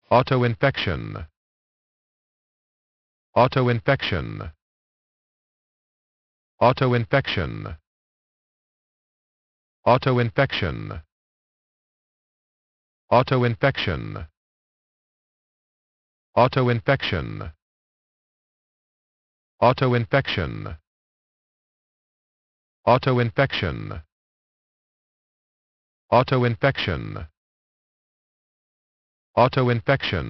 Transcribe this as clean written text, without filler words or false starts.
autoinfection, autoinfection, autoinfection, autoinfection, autoinfection, autoinfection, autoinfection, autoinfection, autoinfection, autoinfection.